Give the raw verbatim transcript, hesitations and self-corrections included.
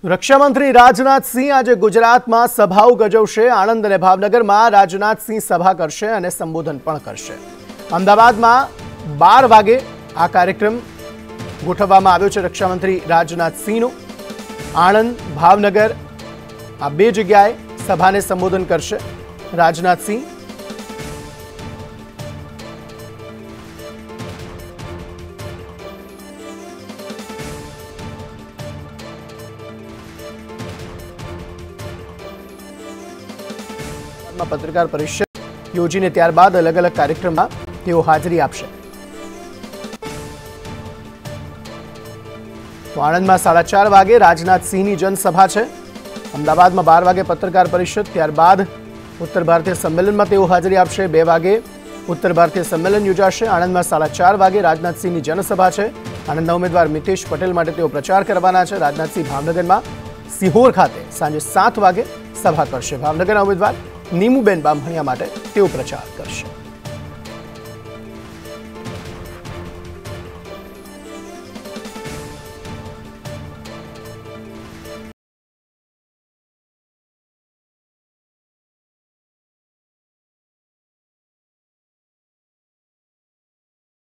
रक्षामंत्री राजनाथ सिंह आज गुजरात में सभाओं गजवशे। आणंद और भावनगर में राजनाथ सिंह सभा करशे और संबोधन पण करशे। अमदावाद में बार वागे आ कार्यक्रम गोठववामां आव्यो छे। रक्षामंत्री राजनाथ सिंह आणंद भावनगर आ बे जग्याए सभा ने संबोधन करशे। राजनाथ सिंह पत्रकार परिषद योजीने त्यारबाद अलग अलग कार्यक्रम में तेओ हाजरी आपशे। तो आणंद में साढ़ा चार वागे राजनाथ सिंह की जनसभा है। अमदावाद में बार वागे पत्रकार परिषद, त्यारबाद उत्तर भारतीय सम्मेलन में तेओ हाजरी आपशे। बे वागे उत्तर भारतीय सम्मेलन योजाशे। आणंद में साढ़ा चार वागे राजनाथ सिंह की जनसभा है। आणंदना उम्मीदवार मितेश पटेल माटे तेओ प्रचार करवाना है। राजनाथ सिंह भावनगर में सिहोर खाते सांजे सात वागे सभा करशे। भावनगर उम्मीदवार नीमूबेन बामणिया माटे तेओ प्रचार करशे।